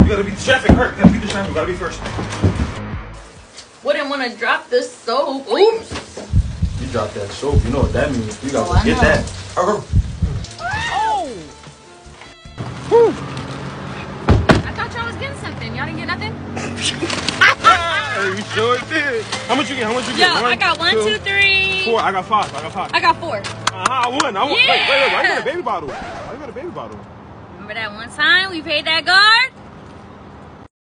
gotta beat the traffic. Hurt. You gotta beat the traffic. You gotta be first. Wouldn't want to drop the soap. Oops. You dropped that soap. You know what that means. You gotta get that. Oh! Whew. I thought y'all was getting something. Y'all didn't get nothing? Hey, we sure did. How much you get? How much you get? Yo, I got 1, 2, 3. 4. I got 5. I got 4. I won. I won. Yeah. Wait. Why you got a baby bottle? Why you got a baby bottle? Remember that one time we paid that guard?